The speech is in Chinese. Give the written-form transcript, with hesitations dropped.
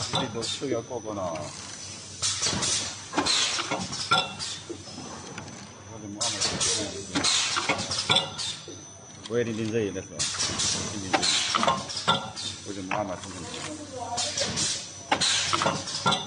확실히 더 쉬우게 거구나. Quê đi biên giới đấy rồi. Bây giờ mua mà không được.